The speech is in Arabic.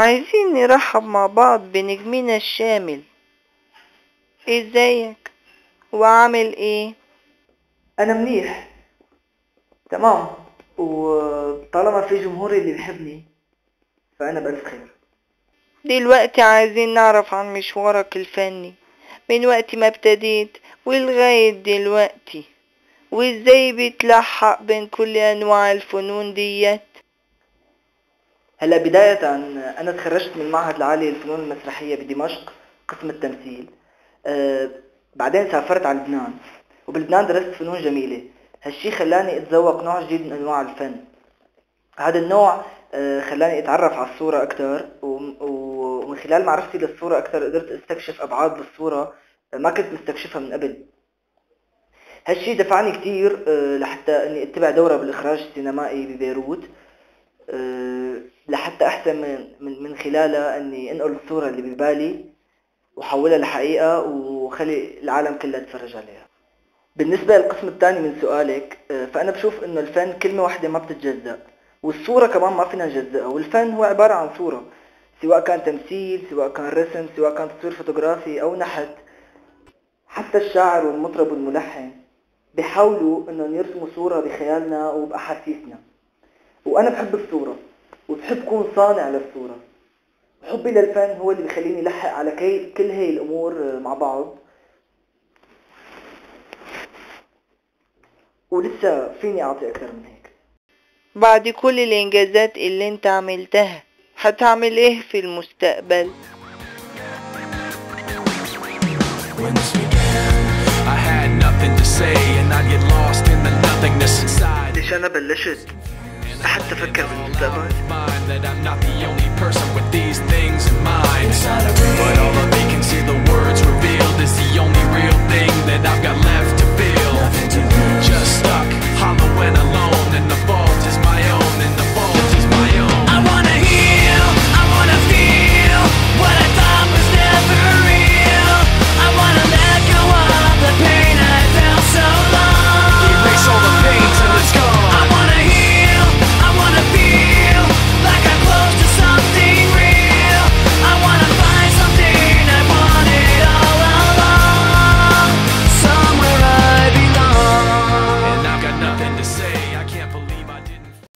عايزين نرحب مع بعض بنجمنا الشامل. ازيك وعامل ايه؟ انا منيح تمام، وطالما في جمهوري اللي بيحبني فانا بألف خير. دلوقتي عايزين نعرف عن مشوارك الفني من وقت ما ابتديت ولغاية دلوقتي، وازاي بتلحق بين كل انواع الفنون ديت. هلا بداية انا تخرجت من المعهد العالي للفنون المسرحية بدمشق قسم التمثيل. بعدين سافرت على لبنان، وبلبنان درست فنون جميلة. هالشي خلاني اتذوق نوع جديد من انواع الفن. هذا النوع خلاني اتعرف على الصورة اكتر، ومن خلال معرفتي للصورة اكتر قدرت استكشف ابعاد للصورة ما كنت مستكشفها من قبل. هالشي دفعني كتير لحتى اني اتبع دورة بالاخراج السينمائي ببيروت، لحتى احسن من خلالها اني انقل الصورة اللي ببالي وحولها لحقيقة وخلي العالم كلها تتفرج عليها. بالنسبة للقسم الثاني من سؤالك، فانا بشوف انه الفن كلمة واحدة ما بتتجزأ، والصورة كمان ما فينا نجزأها، والفن هو عبارة عن صورة، سواء كان تمثيل، سواء كان رسم، سواء كان تصوير فوتوغرافي او نحت. حتى الشاعر والمطرب والملحن بيحاولوا انهم يرسموا صورة بخيالنا وبأحاسيسنا، وانا بحب الصورة وبحب كون صانع للصورة. حبي للفن هو اللي بيخليني لحق على كل هاي الامور مع بعض، ولسه فيني اعطي اكثر من هيك. بعد كل الانجازات اللي انت عملتها هتعمل ايه في المستقبل؟ ليش انا بلشت لحتى افكر بالمستقبل؟ Say I can't believe